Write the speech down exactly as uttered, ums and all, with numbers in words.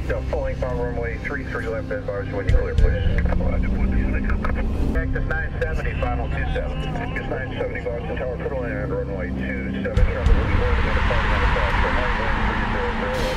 So full length on runway three three left as bars when you clear, please. Cactus nine seventy, final two seven. Cactus nine seventy, Boston Tower, put a line on runway two seven. Traffic was forward and departing on the south. So nine one three zero zero.